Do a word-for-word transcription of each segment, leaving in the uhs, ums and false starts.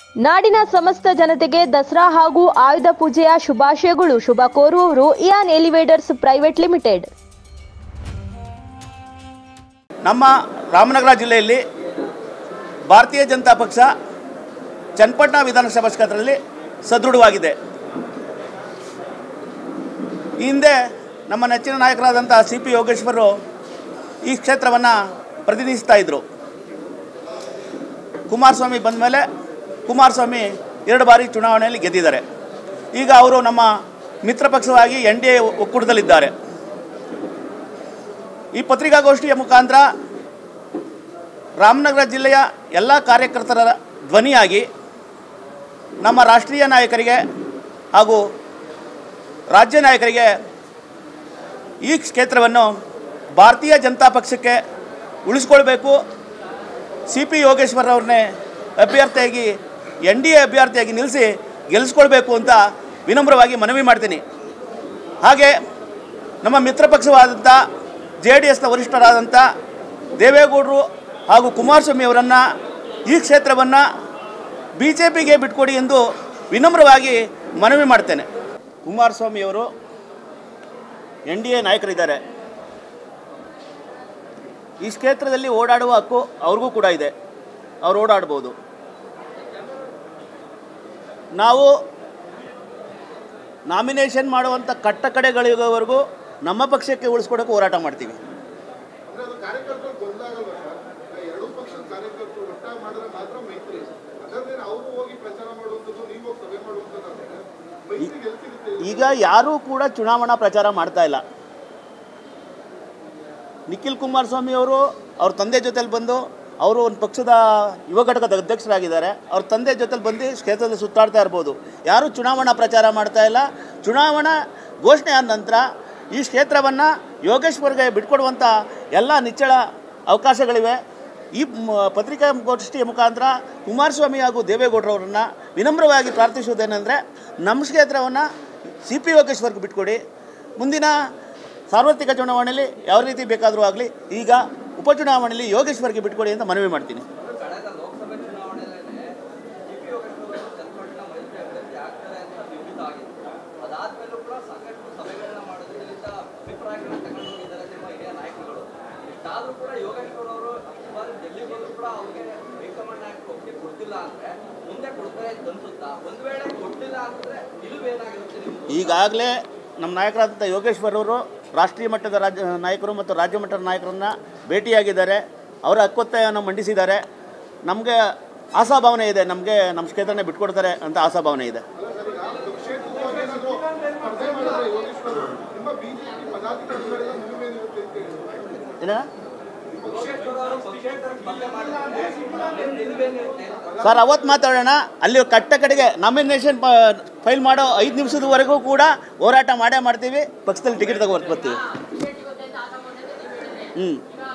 ನಾಡಿನ ಸಮಸ್ತ ಜನತೆಗೆ ದಸರಾ ಹಾಗೂ ಆಯುಧ ಪೂಜೆಯ ಶುಭಾಶಯಗಳು. ಶುಭ ಕೋರುವವರು ಇಯಾನ್ ಎಲಿವೇಟರ್ಸ್ ಪ್ರೈವೇಟ್ ಲಿಮಿಟೆಡ್. ನಮ್ಮ ರಾಮನಗರ ಜಿಲ್ಲೆಯಲ್ಲಿ ಭಾರತೀಯ ಜನತಾ ಪಕ್ಷ ಚನ್ನಪಟ್ಟಣ ವಿಧಾನಸಭಾ ಕ್ಷೇತ್ರದಲ್ಲಿ ಸದೃಢವಾಗಿದೆ. ಈ ಹಿಂದೆ ನಮ್ಮ ನೆಚ್ಚಿನ ನಾಯಕರಾದಂಥ ಸಿ ಪಿ ಯೋಗೇಶ್ವರು ಈ ಕ್ಷೇತ್ರವನ್ನು ಪ್ರತಿನಿಧಿಸ್ತಾ ಇದ್ದರು. ಕುಮಾರಸ್ವಾಮಿ ಬಂದ ಮೇಲೆ ಕುಮಾರಸ್ವಾಮಿ ಎರಡು ಬಾರಿ ಚುನಾವಣೆಯಲ್ಲಿ ಗೆದ್ದಿದ್ದಾರೆ. ಈಗ ಅವರು ನಮ್ಮ ಮಿತ್ರ ಪಕ್ಷವಾಗಿ ಎನ್ ಡಿ ಎ ಒಕ್ಕೂಟದಲ್ಲಿದ್ದಾರೆ. ಈ ಪತ್ರಿಕಾಗೋಷ್ಠಿಯ ಮುಖಾಂತರ ರಾಮನಗರ ಜಿಲ್ಲೆಯ ಎಲ್ಲ ಕಾರ್ಯಕರ್ತರ ಧ್ವನಿಯಾಗಿ ನಮ್ಮ ರಾಷ್ಟ್ರೀಯ ನಾಯಕರಿಗೆ ಹಾಗೂ ರಾಜ್ಯ ನಾಯಕರಿಗೆ ಈ ಕ್ಷೇತ್ರವನ್ನು ಭಾರತೀಯ ಜನತಾ ಪಕ್ಷಕ್ಕೆ ಉಳಿಸ್ಕೊಳ್ಬೇಕು, ಸಿ ಪಿ ಯೋಗೇಶ್ವರ್ ಅವ್ರನ್ನೇ ಅಭ್ಯರ್ಥಿಯಾಗಿ ಎನ್ ಡಿ ಎ ಅಭ್ಯರ್ಥಿಯಾಗಿ ನಿಲ್ಲಿಸಿ ಗೆಲ್ಲಿಸ್ಕೊಳ್ಬೇಕು ಅಂತ ವಿನಮ್ರವಾಗಿ ಮನವಿ ಮಾಡ್ತೀನಿ. ಹಾಗೆ ನಮ್ಮ ಮಿತ್ರ ಪಕ್ಷವಾದಂಥ ಜೆ ಡಿ ಎಸ್ನ ವರಿಷ್ಠರಾದಂಥ ದೇವೇಗೌಡರು ಹಾಗೂ ಕುಮಾರಸ್ವಾಮಿ ಅವರನ್ನು ಈ ಕ್ಷೇತ್ರವನ್ನು ಬಿ ಜೆ ಪಿಗೆ ಬಿಟ್ಕೊಡಿ ಎಂದು ವಿನಮ್ರವಾಗಿ ಮನವಿ ಮಾಡ್ತೇನೆ. ಕುಮಾರಸ್ವಾಮಿಯವರು ಎನ್ ಡಿ ಎ ನಾಯಕರಿದ್ದಾರೆ. ಈ ಕ್ಷೇತ್ರದಲ್ಲಿ ಓಡಾಡುವ ಹಕ್ಕು ಅವ್ರಿಗೂ ಕೂಡ ಇದೆ, ಅವರು ಓಡಾಡ್ಬೋದು. ನಾವು ನಾಮಿನೇಷನ್ ಮಾಡುವಂಥ ಕಟ್ಟ ಕಡೆಗಳಿಗೋವರೆಗೂ ನಮ್ಮ ಪಕ್ಷಕ್ಕೆ ಉಳಿಸ್ಕೊಡೋಕೆ ಹೋರಾಟ ಮಾಡ್ತೀವಿ. ಈಗ ಯಾರೂ ಕೂಡ ಚುನಾವಣಾ ಪ್ರಚಾರ ಮಾಡ್ತಾ ಇಲ್ಲ. ನಿಖಿಲ್ ಕುಮಾರಸ್ವಾಮಿ ಅವರು ಅವ್ರ ತಂದೆ ಜೊತೆಲಿ ಬಂದು ಅವರು ಒಂದು ಪಕ್ಷದ ಯುವ ಘಟಕದ ಅಧ್ಯಕ್ಷರಾಗಿದ್ದಾರೆ. ಅವ್ರ ತಂದೆ ಜೊತೆಲಿ ಬಂದು ಕ್ಷೇತ್ರದಲ್ಲಿ ಸುತ್ತಾಡ್ತಾ ಇರ್ಬೋದು. ಯಾರೂ ಚುನಾವಣಾ ಪ್ರಚಾರ ಮಾಡ್ತಾ ಇಲ್ಲ. ಚುನಾವಣಾ ಘೋಷಣೆ ಆದ ನಂತರ ಈ ಕ್ಷೇತ್ರವನ್ನು ಯೋಗೇಶ್ವರ್ಗೆ ಬಿಟ್ಕೊಡುವಂಥ ಎಲ್ಲ ನಿಚ್ಚಳ ಅವಕಾಶಗಳಿವೆ. ಈ ಪತ್ರಿಕಾಗೋಷ್ಠಿಯ ಮುಖಾಂತರ ಕುಮಾರಸ್ವಾಮಿ ಹಾಗೂ ದೇವೇಗೌಡರವರನ್ನು ವಿನಮ್ರವಾಗಿ ಪ್ರಾರ್ಥಿಸುವುದೇನೆಂದರೆ, ನಮ್ಮ ಕ್ಷೇತ್ರವನ್ನು ಸಿ ಪಿ ಯೋಗೇಶ್ವರ್ಗೆ ಬಿಟ್ಕೊಡಿ. ಮುಂದಿನ ಸಾರ್ವತ್ರಿಕ ಚುನಾವಣೆಯಲ್ಲಿ ಯಾವ ರೀತಿ ಬೇಕಾದರೂ ಆಗಲಿ, ಈಗ ಉಪಚುನಾವಣೆಯಲ್ಲಿ ಯೋಗೇಶ್ವರ್ಗೆ ಬಿಟ್ಕೊಡಿ ಅಂತ ಮನವಿ ಮಾಡ್ತೀನಿ. ಈಗಾಗಲೇ ನಮ್ಮ ನಾಯಕರಾದಂಥ ಯೋಗೇಶ್ವರ್ ಅವರು ರಾಷ್ಟ್ರೀಯ ಮಟ್ಟದ ರಾಜ್ಯ ನಾಯಕರು ಮತ್ತು ರಾಜ್ಯ ಮಟ್ಟದ ನಾಯಕರನ್ನು ಭೇಟಿಯಾಗಿದ್ದಾರೆ. ಅವರ ಹಕ್ಕೊತ್ತಾಯವನ್ನು ಮಂಡಿಸಿದ್ದಾರೆ. ನಮಗೆ ಆಶಾಭಾವನೆ ಇದೆ, ನಮಗೆ ನಮ್ಮ ಕ್ಷೇತ್ರನೇ ಬಿಟ್ಕೊಡ್ತಾರೆ ಅಂತ ಆಶಾಭಾವನೆ ಇದೆ. ಏನ ಸರ್, ಅವತ್ತು ಮಾತಾಡೋಣ. ಅಲ್ಲಿ ಕಟ್ಟ ಕಡೆಗೆ ನಾಮಿನೇಷನ್ ಫೈಲ್ ಮಾಡೋ ಐದು ನಿಮಿಷದವರೆಗೂ ಕೂಡ ಹೋರಾಟ ಮಾಡೇ ಮಾಡ್ತೀವಿ. ಪಕ್ಷದಲ್ಲಿ ಟಿಕೆಟ್ ತಗೋ ಬರ್ತೀವಿ. ಹ್ಞೂ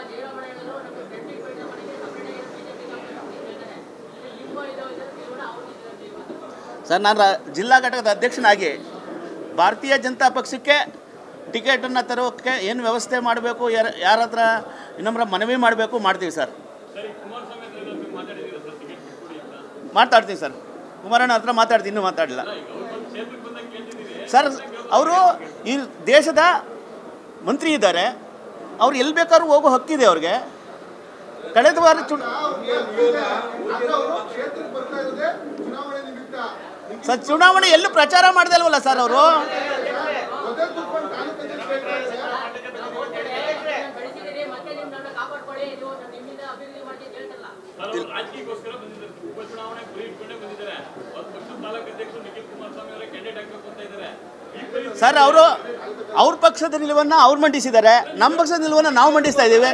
ಸರ್, ನಾನು ಜಿಲ್ಲಾ ಘಟಕದ ಅಧ್ಯಕ್ಷನಾಗಿ ಭಾರತೀಯ ಜನತಾ ಪಕ್ಷಕ್ಕೆ ಟಿಕೆಟನ್ನು ತರೋಕ್ಕೆ ಏನು ವ್ಯವಸ್ಥೆ ಮಾಡಬೇಕು, ಯಾರ ಯಾರ ಹತ್ರ ಇನ್ನೊಬ್ಬರ ಮನವಿ ಮಾಡಬೇಕು ಮಾಡ್ತೀವಿ ಸರ್. ಮಾತಾಡ್ತೀನಿ ಸರ್, ಕುಮಾರಣ್ಣ ಹತ್ರ ಮಾತಾಡ್ತೀನಿ, ಇನ್ನೂ ಮಾತಾಡಿಲ್ಲ ಸರ್. ಅವರು ಈ ದೇಶದ ಮಂತ್ರಿ ಇದ್ದಾರೆ, ಅವ್ರು ಎಲ್ಲಿ ಬೇಕಾದ್ರೂ ಹೋಗೋ ಹಕ್ಕಿದೆ ಅವ್ರಿಗೆ. ಕಳೆದ ವಾರ ಚುನ ಸರ್ ಚುನಾವಣೆ ಎಲ್ಲೂ ಪ್ರಚಾರ ಮಾಡ್ದೆ ಅಲ್ವಲ್ಲ ಸರ್ ಅವರು. ಸರ್, ಅವರು ಅವ್ರ ಪಕ್ಷದ ನಿಲುವನ್ನು ಅವ್ರು ಮಂಡಿಸಿದ್ದಾರೆ, ನಮ್ಮ ಪಕ್ಷದ ನಿಲುವನ್ನು ನಾವು ಮಂಡಿಸ್ತಾ ಇದ್ದೀವಿ.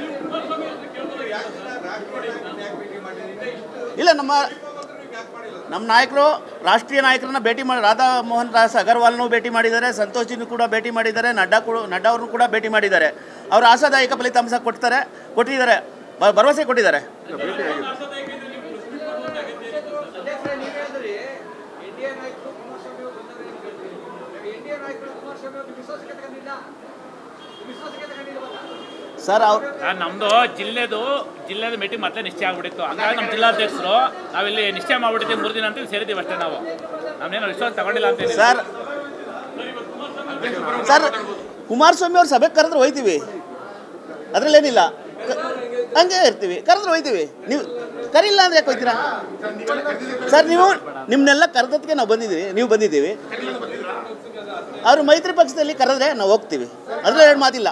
ಇಲ್ಲ, ನಮ್ಮ ನಮ್ಮ ನಾಯಕರು ರಾಷ್ಟ್ರೀಯ ನಾಯಕರನ್ನ ಭೇಟಿ ಮಾಡಿ, ರಾಧಾ ಮೋಹನ್ ದಾಸ್ ಅಗರ್ವಾಲ್ನೂ ಭೇಟಿ ಮಾಡಿದ್ದಾರೆ, ಸಂತೋಷಿನೂ ಕೂಡ ಭೇಟಿ ಮಾಡಿದ್ದಾರೆ, ನಡ್ಡಾ ಕೂಡ ನಡ್ಡಾ ಅವ್ರನ್ನೂ ಕೂಡ ಭೇಟಿ ಮಾಡಿದ್ದಾರೆ. ಅವರು ಆಶಾದಾಯಕ ಫಲಿತಾಂಶ ಕೊಡ್ತಾರೆ ಕೊಟ್ಟಿದ್ದಾರೆ ಭರವಸೆ ಕೊಟ್ಟಿದ್ದಾರೆ. ಸರ್ ಅವ್ರು ನಮ್ಮದು ಜಿಲ್ಲೆದು ಜಿಲ್ಲೆದ ಮೀಟಿಂಗ್ ಮತ್ತೆ ನಿಶ್ಚಯ ಆಗ್ಬಿಟ್ಟಿತ್ತು. ಹಂಗಾಗಿ ನಮ್ಮ ಜಿಲ್ಲಾಧ್ಯಕ್ಷರು ನಾವಿಲ್ಲಿ ನಿಶ್ಚಯ ಮಾಡ್ಬಿಟ್ಟಿದ್ದೀವಿ ಮೂರು ದಿನ ಅಂತ ಸೇರಿದ್ದೀವಿ ಅಷ್ಟೇ. ನಾವು ನಮ್ಮೇನೋ ವಿಶ್ವಾಸ ತಗೊಂಡಿಲ್ಲ ಅಂತ ಸರ್ ಸರ್ ಕುಮಾರಸ್ವಾಮಿ ಅವ್ರು ಸಭೆಗೆ ಕರೆದ್ರೆ ಹೋಯ್ತೀವಿ, ಅದರಲ್ಲೇನಿಲ್ಲ, ಹಂಗೆ ಇರ್ತೀವಿ. ಕರೆದ್ರೆ ಹೋಯ್ತೀವಿ. ನೀವು ಕರಿಲ್ಲ ಅಂದ್ರೆ ಯಾಕೆ ಹೋಯ್ತೀರಾ ಸರ್? ನೀವು ನಿಮ್ಮನ್ನೆಲ್ಲ ಕರೆದಕ್ಕೆ ನಾವು ಬಂದಿದ್ದೀವಿ, ನೀವು ಬಂದಿದ್ದೀವಿ. ಅವರು ಮೈತ್ರಿ ಪಕ್ಷದಲ್ಲಿ ಕರೆದ್ರೆ ನಾವು ಹೋಗ್ತೀವಿ, ಅದ್ರಲ್ಲಿ ಎರಡು ಮಾತಿಲ್ಲ.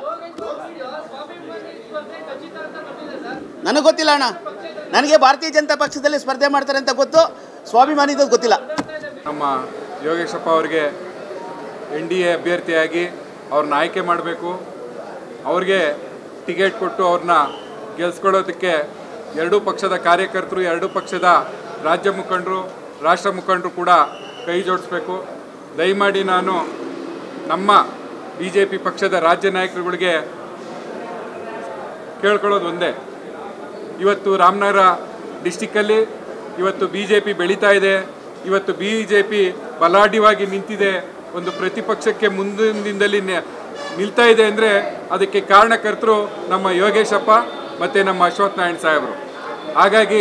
ನನಗೆ ಗೊತ್ತಿಲ್ಲ ಅಣ್ಣ, ನನಗೆ ಭಾರತೀಯ ಜನತಾ ಪಕ್ಷದಲ್ಲಿ ಸ್ಪರ್ಧೆ ಮಾಡ್ತಾರೆ ಅಂತ ಗೊತ್ತು, ಸ್ವಾಭಿಮಾನಿದು ಗೊತ್ತಿಲ್ಲ. ನಮ್ಮ ಯೋಗೇಶಪ್ಪ ಅವರಿಗೆ ಎನ್ ಡಿ ಎ ಅಭ್ಯರ್ಥಿಯಾಗಿ ಅವ್ರನ್ನ ಆಯ್ಕೆ ಮಾಡಬೇಕು. ಅವ್ರಿಗೆ ಟಿಕೆಟ್ ಕೊಟ್ಟು ಅವ್ರನ್ನ ಗೆಲ್ಸ್ಕೊಳ್ಳೋದಕ್ಕೆ ಎರಡೂ ಪಕ್ಷದ ಕಾರ್ಯಕರ್ತರು, ಎರಡೂ ಪಕ್ಷದ ರಾಜ್ಯ ಮುಖಂಡರು, ರಾಷ್ಟ್ರ ಮುಖಂಡರು ಕೂಡ ಕೈ ಜೋಡಿಸ್ಬೇಕು. ದಯಮಾಡಿ ನಾನು ನಮ್ಮ ಬಿ ಜೆ ಪಿ ಪಕ್ಷದ ರಾಜ್ಯ ನಾಯಕರುಗಳಿಗೆ ಕೇಳ್ಕೊಳ್ಳೋದು ಒಂದೇ, ಇವತ್ತು ರಾಮನಗರ ಡಿಸ್ಟಿಕ್ಕಲ್ಲಿ ಇವತ್ತು ಬಿ ಜೆ ಪಿ ಬೆಳೀತಾ ಇದೆ. ಇವತ್ತು ಬಿ ಜೆ ಪಿ ಬಲಾಢ್ಯವಾಗಿ ನಿಂತಿದೆ, ಒಂದು ಪ್ರತಿಪಕ್ಷಕ್ಕೆ ಮುಂದಿನಿಂದಲೇ ನಿಲ್ತಾ ಇದೆ ಅಂದರೆ ಅದಕ್ಕೆ ಕಾರಣಕರ್ತರು ನಮ್ಮ ಯೋಗೇಶಪ್ಪ ಮತ್ತು ನಮ್ಮ ಅಶ್ವಥ್ ನಾರಾಯಣ್ ಸಾಹೇಬರು. ಹಾಗಾಗಿ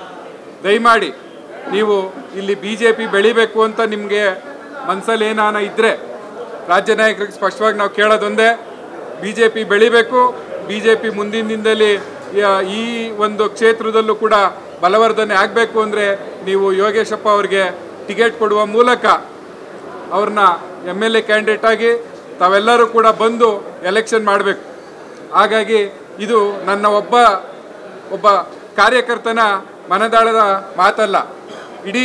ದಯಮಾಡಿ ನೀವು ಇಲ್ಲಿ ಬಿ ಜೆ ಪಿ ಬೆಳಿಬೇಕು ಅಂತ ನಿಮಗೆ ಮನಸ್ಸಲ್ಲಿ ಏನಾನ ಇದ್ದರೆ ರಾಜ್ಯ ನಾಯಕರಿಗೆ ಸ್ಪಷ್ಟವಾಗಿ ನಾವು ಕೇಳೋದೊಂದೇ, ಬಿ ಜೆ ಪಿ ಬೆಳಿಬೇಕು. ಬಿ ಜೆ ಪಿ ಮುಂದಿನ ದಿನದಲ್ಲಿ ಈ ಒಂದು ಕ್ಷೇತ್ರದಲ್ಲೂ ಕೂಡ ಬಲವರ್ಧನೆ ಆಗಬೇಕು ಅಂದರೆ ನೀವು ಯೋಗೇಶಪ್ಪ ಅವ್ರಿಗೆ ಟಿಕೆಟ್ ಕೊಡುವ ಮೂಲಕ ಅವ್ರನ್ನ ಎಮ್ ಎಲ್ ಎ ಕ್ಯಾಂಡಿಡೇಟ್ ಆಗಿ ತಾವೆಲ್ಲರೂ ಕೂಡ ಬಂದು ಎಲೆಕ್ಷನ್ ಮಾಡಬೇಕು. ಹಾಗಾಗಿ ಇದು ನನ್ನ ಒಬ್ಬ ಒಬ್ಬ ಕಾರ್ಯಕರ್ತನ ಮನದಾಳದ ಮಾತಲ್ಲ, ಇಡೀ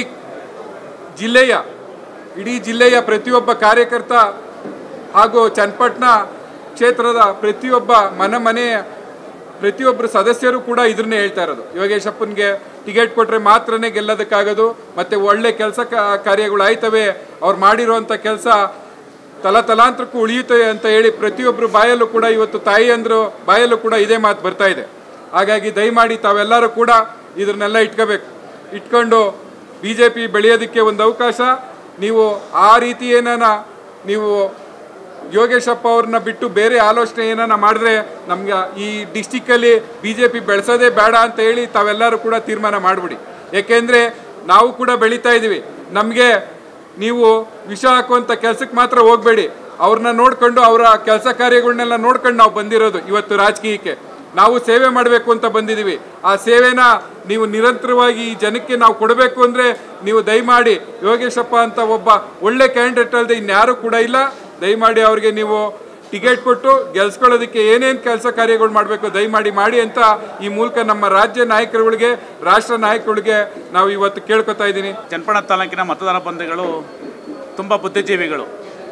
ಜಿಲ್ಲೆಯ ಇಡೀ ಜಿಲ್ಲೆಯ ಪ್ರತಿಯೊಬ್ಬ ಕಾರ್ಯಕರ್ತ ಹಾಗೂ ಚನ್ನಪಟ್ಟಣ ಕ್ಷೇತ್ರದ ಪ್ರತಿಯೊಬ್ಬ ಮನೆ ಮನೆಯ ಪ್ರತಿಯೊಬ್ಬರು ಸದಸ್ಯರು ಕೂಡ ಇದನ್ನೇ ಹೇಳ್ತಾ ಇರೋದು. ಯೋಗೇಶಪ್ಪನಿಗೆ ಟಿಕೆಟ್ ಕೊಟ್ಟರೆ ಮಾತ್ರನೇ ಗೆಲ್ಲೋದಕ್ಕಾಗೋದು, ಮತ್ತು ಒಳ್ಳೆ ಕೆಲಸ ಕಾರ್ಯಗಳು ಆಯ್ತವೆ, ಅವ್ರು ಮಾಡಿರುವಂಥ ಕೆಲಸ ತಲತಲಾಂತರಕ್ಕೂ ಉಳಿಯುತ್ತವೆ ಅಂತ ಹೇಳಿ ಪ್ರತಿಯೊಬ್ಬರು ಬಾಯಲ್ಲೂ ಕೂಡ ಇವತ್ತು ತಾಯಿಯಂದ್ರು ಬಾಯಲ್ಲೂ ಕೂಡ ಇದೇ ಮಾತು ಬರ್ತಾ ಇದೆ. ಹಾಗಾಗಿ ದಯಮಾಡಿ ತಾವೆಲ್ಲರೂ ಕೂಡ ಇದನ್ನೆಲ್ಲ ಇಟ್ಕೋಬೇಕು. ಇಟ್ಕೊಂಡು ಬಿ ಜೆ ಪಿ ಬೆಳೆಯೋದಕ್ಕೆ ಒಂದು ಅವಕಾಶ, ನೀವು ಆ ರೀತಿ ಏನಾನ ನೀವು ಯೋಗೇಶಪ್ಪ ಅವ್ರನ್ನ ಬಿಟ್ಟು ಬೇರೆ ಆಲೋಚನೆ ಏನಾನ ಮಾಡಿದ್ರೆ ನಮ್ಗೆ ಈ ಡಿಸ್ಟಿಕ್ಕಲ್ಲಿ ಬಿ ಜೆ ಪಿ ಬೆಳೆಸೋದೇ ಬೇಡ ಅಂತ ಹೇಳಿ ತಾವೆಲ್ಲರೂ ಕೂಡ ತೀರ್ಮಾನ ಮಾಡಿಬಿಡಿ. ಏಕೆಂದರೆ ನಾವು ಕೂಡ ಬೆಳೀತಾ ಇದ್ದೀವಿ. ನಮಗೆ ನೀವು ವಿಷ ಹಾಕುವಂಥ ಕೆಲಸಕ್ಕೆ ಮಾತ್ರ ಹೋಗಬೇಡಿ, ಅವ್ರನ್ನ ನೋಡ್ಕೊಂಡು ಅವರ ಕೆಲಸ ಕಾರ್ಯಗಳನ್ನೆಲ್ಲ ನೋಡ್ಕೊಂಡು ನಾವು ಬಂದಿರೋದು. ಇವತ್ತು ರಾಜಕೀಯಕ್ಕೆ ನಾವು ಸೇವೆ ಮಾಡಬೇಕು ಅಂತ ಬಂದಿದ್ದೀವಿ. ಆ ಸೇವೆನ ನೀವು ನಿರಂತರವಾಗಿ ಈ ಜನಕ್ಕೆ ನಾವು ಕೊಡಬೇಕು ಅಂದರೆ ನೀವು ದಯಮಾಡಿ ಯೋಗೇಶಪ್ಪ ಅಂತ ಒಬ್ಬ ಒಳ್ಳೆ ಕ್ಯಾಂಡಿಡೇಟ್ ಅಲ್ಲದೆ ಇನ್ಯಾರೂ ಕೂಡ ಇಲ್ಲ. ದಯಮಾಡಿ ಅವ್ರಿಗೆ ನೀವು ಟಿಕೆಟ್ ಕೊಟ್ಟು ಗೆಲ್ಸ್ಕೊಳ್ಳೋದಕ್ಕೆ ಏನೇನು ಕೆಲಸ ಕಾರ್ಯಗಳು ಮಾಡಬೇಕು ದಯಮಾಡಿ ಮಾಡಿ ಅಂತ ಈ ಮೂಲಕ ನಮ್ಮ ರಾಜ್ಯ ನಾಯಕರುಗಳಿಗೆ, ರಾಷ್ಟ್ರ ನಾಯಕರುಗಳಿಗೆ ನಾವು ಇವತ್ತು ಕೇಳ್ಕೊತಾ ಇದ್ದೀನಿ. ಚನ್ನಪಟ್ಟಣ ತಾಲೂಕಿನ ಮತದಾರ ಬಂಧುಗಳು ತುಂಬ ಬುದ್ಧಿಜೀವಿಗಳು.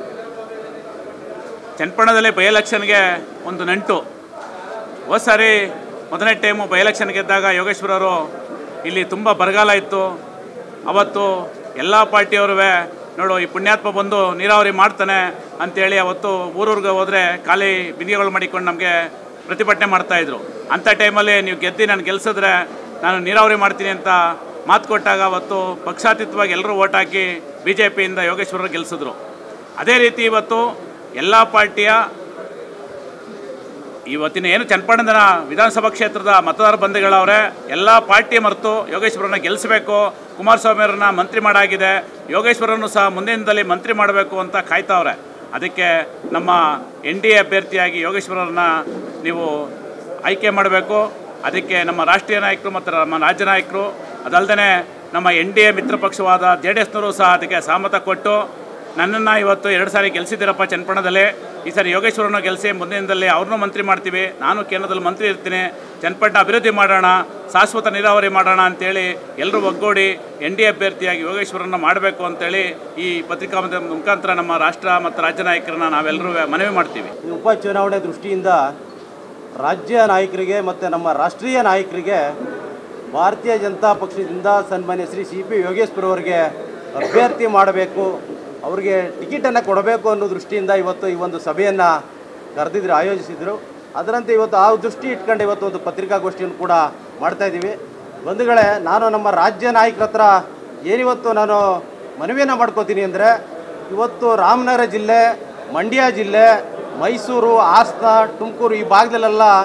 ಚನ್ನಪಟ್ಟಣದಲ್ಲಿ ಬೈ ಎಲೆಕ್ಷನ್ಗೆ ಒಂದು ನಂಟು. ಹೋದ ಸಾರಿ ಮೊದಲನೇ ಟೈಮು ಬೈ ಎಲೆಕ್ಷನ್ ಗೆದ್ದಾಗ ಯೋಗೇಶ್ವರವರು ಇಲ್ಲಿ ತುಂಬ ಬರಗಾಲ ಇತ್ತು. ಅವತ್ತು ಎಲ್ಲ ಪಾರ್ಟಿಯವರು ನೋಡು ಈ ಪುಣ್ಯಾತ್ಮ ಬಂದು ನೀರಾವರಿ ಮಾಡ್ತಾನೆ ಅಂಥೇಳಿ ಅವತ್ತು ಊರೂರಿಗೆ ಹೋದರೆ ಖಾಲಿ ಬಿಂದಿಗೆಗಳು ಮಾಡಿಕೊಂಡು ನಮಗೆ ಪ್ರತಿಭಟನೆ ಮಾಡ್ತಾಯಿದ್ರು. ಅಂಥ ಟೈಮಲ್ಲಿ ನೀವು ಗೆದ್ದು ನಾನು ಗೆಲ್ಸಿದ್ರೆ ನಾನು ನೀರಾವರಿ ಮಾಡ್ತೀನಿ ಅಂತ ಮಾತು ಕೊಟ್ಟಾಗ ಅವತ್ತು ಪಕ್ಷಾತೀತವಾಗಿ ಎಲ್ಲರೂ ಓಟ್ ಹಾಕಿ ಬಿ ಜೆ ಪಿಯಿಂದ ಯೋಗೇಶ್ವರರು ಗೆಲ್ಲಿಸಿದ್ರು. ಅದೇ ರೀತಿ ಇವತ್ತು ಎಲ್ಲ ಪಾರ್ಟಿಯ ಇವತ್ತಿನ ಏನು ಚನ್ನಪಟ್ಟಣದ ವಿಧಾನಸಭಾ ಕ್ಷೇತ್ರದ ಮತದಾರ ಬಂಧುಗಳವರೇ ಎಲ್ಲ ಪಾರ್ಟಿ ಮರೆತು ಯೋಗೇಶ್ವರನ್ನ ಗೆಲ್ಲಿಸಬೇಕು, ಕುಮಾರಸ್ವಾಮಿ ಅವರನ್ನ ಮಂತ್ರಿ ಮಾಡಾಗಿದೆ, ಯೋಗೇಶ್ವರನ್ನು ಸಹ ಮುಂದಿನದಲ್ಲಿ ಮಂತ್ರಿ ಮಾಡಬೇಕು ಅಂತ ಕಾಯ್ತಾವ್ರೆ. ಅದಕ್ಕೆ ನಮ್ಮ ಎನ್ ಡಿ ಎ ಅಭ್ಯರ್ಥಿಯಾಗಿ ಯೋಗೇಶ್ವರರನ್ನ ನೀವು ಆಯ್ಕೆ ಮಾಡಬೇಕು. ಅದಕ್ಕೆ ನಮ್ಮ ರಾಷ್ಟ್ರೀಯ ನಾಯಕರು ಮತ್ತು ನಮ್ಮ ರಾಜ್ಯ ನಾಯಕರು ಅದಲ್ಲದೆ ನಮ್ಮ ಎನ್ ಡಿ ಎ ಮಿತ್ರ ಪಕ್ಷವಾದ ಜೆ ಡಿ ಎಸ್ನವರು ಸಹ ಅದಕ್ಕೆ ಸಹಮತ ಕೊಟ್ಟು ನನ್ನನ್ನು ಇವತ್ತು ಎರಡು ಸಾರಿ ಗೆಲ್ಲಿಸಿದ್ದೀರಪ್ಪ ಚನ್ನಪಟ್ಟಣದಲ್ಲಿ, ಈ ಸಾರಿ ಯೋಗೇಶ್ವರನ ಗೆಲ್ಲಿಸಿ ಮುಂದಿನದಲ್ಲಿ ಅವ್ರನ್ನೂ ಮಂತ್ರಿ ಮಾಡ್ತೀವಿ, ನಾನು ಕೇಂದ್ರದಲ್ಲಿ ಮಂತ್ರಿ ಇರ್ತೀನಿ, ಚನ್ನಪಟ್ಟಣ ಅಭಿವೃದ್ಧಿ ಮಾಡೋಣ, ಶಾಶ್ವತ ನೀರಾವರಿ ಮಾಡೋಣ ಅಂತೇಳಿ ಎಲ್ಲರೂ ಒಗ್ಗೂಡಿ ಎನ್ ಡಿ ಎ ಅಭ್ಯರ್ಥಿಯಾಗಿ ಯೋಗೇಶ್ವರನ್ನ ಮಾಡಬೇಕು ಅಂತೇಳಿ ಈ ಪತ್ರಿಕಾ ಮುಖಾಂತರ ನಮ್ಮ ರಾಷ್ಟ್ರ ಮತ್ತು ರಾಜ್ಯ ನಾಯಕರನ್ನ ನಾವೆಲ್ಲರೂ ಮನವಿ ಮಾಡ್ತೀವಿ. ಉಪಚುನಾವಣೆ ದೃಷ್ಟಿಯಿಂದ ರಾಜ್ಯ ನಾಯಕರಿಗೆ ಮತ್ತು ನಮ್ಮ ರಾಷ್ಟ್ರೀಯ ನಾಯಕರಿಗೆ ಭಾರತೀಯ ಜನತಾ ಪಕ್ಷದಿಂದ ಸನ್ಮಾನ್ಯ ಶ್ರೀ ಸಿ ಪಿ ಯೋಗೇಶ್ವರ ಅವರಿಗೆ ಅಭ್ಯರ್ಥಿ ಮಾಡಬೇಕು, ಅವರಿಗೆ ಟಿಕೆಟನ್ನು ಕೊಡಬೇಕು ಅನ್ನೋ ದೃಷ್ಟಿಯಿಂದ ಇವತ್ತು ಈ ಒಂದು ಸಭೆಯನ್ನು ಕರೆದಿದ್ರು, ಆಯೋಜಿಸಿದರು. ಅದರಂತೆ ಇವತ್ತು ಆ ದೃಷ್ಟಿ ಇಟ್ಕೊಂಡು ಇವತ್ತು ಒಂದು ಪತ್ರಿಕಾಗೋಷ್ಠಿಯನ್ನು ಕೂಡ ಮಾಡ್ತಾಯಿದ್ದೀವಿ. ಬಂಧುಗಳೇ, ನಾನು ನಮ್ಮ ರಾಜ್ಯ ನಾಯಕರ ಹತ್ರ ಏನಿವತ್ತು ನಾನು ಮನವಿಯನ್ನು ಮಾಡ್ಕೋತೀನಿ ಅಂದರೆ, ಇವತ್ತು ರಾಮನಗರ ಜಿಲ್ಲೆ, ಮಂಡ್ಯ ಜಿಲ್ಲೆ, ಮೈಸೂರು, ಹಾಸನ, ತುಮಕೂರು ಈ ಭಾಗದಲ್ಲೆಲ್ಲ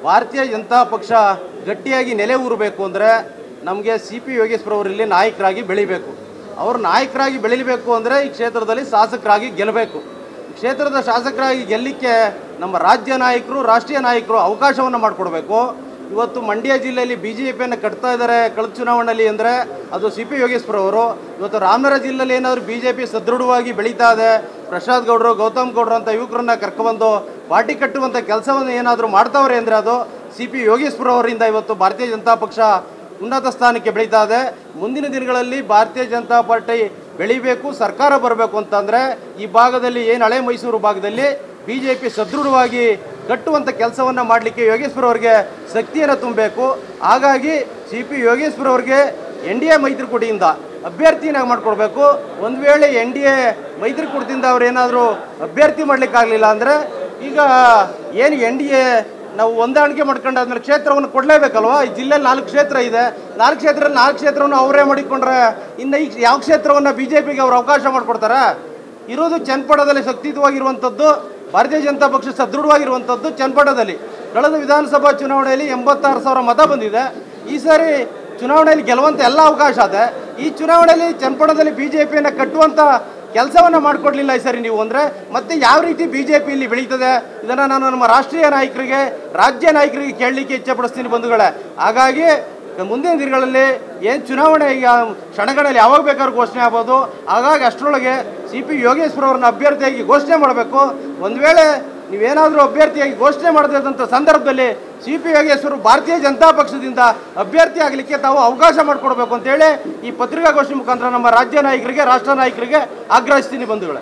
ಭಾರತೀಯ ಜನತಾ ಪಕ್ಷ ಗಟ್ಟಿಯಾಗಿ ನೆಲೆ ಊರಬೇಕು ಅಂದರೆ ನಮಗೆ ಸಿ ಪಿ ಯೋಗೇಶ್ವರವರಲ್ಲಿ ನಾಯಕರಾಗಿ ಬೆಳಿಬೇಕು. ಅವರು ನಾಯಕರಾಗಿ ಬೆಳಿಬೇಕು ಅಂದರೆ ಈ ಕ್ಷೇತ್ರದಲ್ಲಿ ಶಾಸಕರಾಗಿ ಗೆಲ್ಲಬೇಕು. ಕ್ಷೇತ್ರದ ಶಾಸಕರಾಗಿ ಗೆಲ್ಲಲಿಕ್ಕೆ ನಮ್ಮ ರಾಜ್ಯ ನಾಯಕರು, ರಾಷ್ಟ್ರೀಯ ನಾಯಕರು ಅವಕಾಶವನ್ನು ಮಾಡಿಕೊಡ್ಬೇಕು. ಇವತ್ತು ಮಂಡ್ಯ ಜಿಲ್ಲೆಯಲ್ಲಿ ಬಿ ಜೆ ಪಿಯನ್ನು ಕಟ್ತಾ ಇದ್ದಾರೆ ಕಳೆದ ಚುನಾವಣೆಯಲ್ಲಿ ಅಂದರೆ ಅದು ಸಿ ಪಿ ಯೋಗೇಶ್ವರ ಅವರು. ಇವತ್ತು ರಾಮನಗರ ಜಿಲ್ಲೆಯಲ್ಲಿ ಏನಾದರೂ ಬಿ ಜೆ ಪಿ ಸದೃಢವಾಗಿ ಬೆಳೀತಾ ಇದೆ, ಪ್ರಸಾದ್ ಗೌಡರು, ಗೌತಮ್ ಗೌಡರು ಅಂತ ಯುವಕರನ್ನ ಕರ್ಕೊಬಂದು ಪಾರ್ಟಿ ಕಟ್ಟುವಂಥ ಕೆಲಸವನ್ನು ಏನಾದರೂ ಮಾಡ್ತಾವ್ರೆ ಅಂದರೆ ಅದು ಸಿ ಪಿ ಯೋಗೇಶ್ವರ ಅವರಿಂದ ಇವತ್ತು ಭಾರತೀಯ ಜನತಾ ಪಕ್ಷ ಉನ್ನತ ಸ್ಥಾನಕ್ಕೆ ಬೆಳೀತಾ ಇದೆ. ಮುಂದಿನ ದಿನಗಳಲ್ಲಿ ಭಾರತೀಯ ಜನತಾ ಪಾರ್ಟಿ ಬೆಳಿಬೇಕು, ಸರ್ಕಾರ ಬರಬೇಕು ಅಂತಂದರೆ ಈ ಭಾಗದಲ್ಲಿ ಏನು ಹಳೆ ಮೈಸೂರು ಭಾಗದಲ್ಲಿ ಬಿ ಜೆ ಪಿ ಸದೃಢವಾಗಿ ಕಟ್ಟುವಂಥ ಕೆಲಸವನ್ನು ಮಾಡಲಿಕ್ಕೆ ಯೋಗೇಶ್ವರ ಅವರಿಗೆ ಶಕ್ತಿಯನ್ನು ತುಂಬಬೇಕು. ಹಾಗಾಗಿ ಸಿ ಪಿ ಯೋಗೇಶ್ವರ ಅವರಿಗೆ ಎನ್ ಡಿ ಎ ಮೈತ್ರಿಕೂಟದಿಂದ ಅಭ್ಯರ್ಥಿನಾಗಿ ಮಾಡಿಕೊಡ್ಬೇಕು. ಒಂದು ವೇಳೆ ಎನ್ ಡಿ ಎ ಮೈತ್ರಿಕೂಟದಿಂದ ಅವರೇನಾದರೂ ಅಭ್ಯರ್ಥಿ ಮಾಡಲಿಕ್ಕಾಗಲಿಲ್ಲ ಅಂದರೆ ಈಗ ಏನು ಎನ್ ಡಿ ಎ ನಾವು ಹೊಂದಾಣಿಕೆ ಮಾಡ್ಕೊಂಡಾದ್ಮೇಲೆ ಕ್ಷೇತ್ರವನ್ನು ಕೊಡಲೇಬೇಕಲ್ವ. ಈ ಜಿಲ್ಲೆಯಲ್ಲಿ ನಾಲ್ಕು ಕ್ಷೇತ್ರ ಇದೆ, ನಾಲ್ಕು ಕ್ಷೇತ್ರ ನಾಲ್ಕು ಕ್ಷೇತ್ರವನ್ನು ಅವರೇ ಮಾಡಿಕೊಂಡ್ರೆ ಇನ್ನು ಈ ಯಾವ ಕ್ಷೇತ್ರವನ್ನು ಬಿ ಜೆ ಪಿಗೆ ಅವರು ಅವಕಾಶ ಮಾಡಿಕೊಡ್ತಾರೆ? ಇರೋದು ಚನ್ನಪಟ್ಟಣದಲ್ಲಿ ಶಕ್ತಿಯುತವಾಗಿರುವಂಥದ್ದು ಭಾರತೀಯ ಜನತಾ ಪಕ್ಷ ಸದೃಢವಾಗಿರುವಂಥದ್ದು ಚನ್ನಪಟ್ಟಣದಲ್ಲಿ. ಕಳೆದ ವಿಧಾನಸಭಾ ಚುನಾವಣೆಯಲ್ಲಿ ಎಂಬತ್ತಾರು ಸಾವಿರ ಮತ ಬಂದಿದೆ. ಈ ಸಾರಿ ಚುನಾವಣೆಯಲ್ಲಿ ಗೆಲ್ಲುವಂಥ ಎಲ್ಲ ಅವಕಾಶ ಇದೆ. ಈ ಚುನಾವಣೆಯಲ್ಲಿ ಚನ್ನಪಟ್ಟಣದಲ್ಲಿ ಬಿ ಜೆ ಪಿಯನ್ನು ಕಟ್ಟುವಂಥ ಕೆಲಸವನ್ನು ಮಾಡಿಕೊಡ್ಲಿಲ್ಲ ಈ ಸರಿ ನೀವು ಅಂದರೆ ಮತ್ತೆ ಯಾವ ರೀತಿ ಬಿ ಜೆ ಪಿ ಇಲ್ಲಿ ಬೆಳೀತದೆ? ಇದನ್ನು ನಾನು ನಮ್ಮ ರಾಷ್ಟ್ರೀಯ ನಾಯಕರಿಗೆ, ರಾಜ್ಯ ನಾಯಕರಿಗೆ ಕೇಳಲಿಕ್ಕೆ ಇಚ್ಛೆಪಡಿಸ್ತೀನಿ ಬಂಧುಗಳೇ. ಹಾಗಾಗಿ ಮುಂದಿನ ದಿನಗಳಲ್ಲಿ ಏನು ಚುನಾವಣೆ ಈಗ ಕ್ಷಣಗಳಲ್ಲಿ ಯಾವಾಗ ಬೇಕಾದ್ರೂ ಘೋಷಣೆ ಆಗ್ಬೋದು. ಹಾಗಾಗಿ ಅಷ್ಟರೊಳಗೆ ಸಿ ಪಿ ಯೋಗೇಶ್ವರ ಅವ್ರನ್ನ ಅಭ್ಯರ್ಥಿಯಾಗಿ ಘೋಷಣೆ ಮಾಡಬೇಕು. ಒಂದು ವೇಳೆ ನೀವೇನಾದರೂ ಅಭ್ಯರ್ಥಿಯಾಗಿ ಘೋಷಣೆ ಮಾಡದಂಥ ಸಂದರ್ಭದಲ್ಲಿ ಸಿ ಪಿ ಯೋಗೇಶ್ವರು ಭಾರತೀಯ ಜನತಾ ಪಕ್ಷದಿಂದ ಅಭ್ಯರ್ಥಿ ಆಗಲಿಕ್ಕೆ ತಾವು ಅವಕಾಶ ಮಾಡಿಕೊಡ್ಬೇಕು ಅಂತೇಳಿ ಈ ಪತ್ರಿಕಾಗೋಷ್ಠಿ ಮುಖಾಂತರ ನಮ್ಮ ರಾಜ್ಯ ನಾಯಕರಿಗೆ, ರಾಷ್ಟ್ರ ನಾಯಕರಿಗೆ ಆಗ್ರಹಿಸ್ತೀನಿ ಬಂಧುಗಳೇ.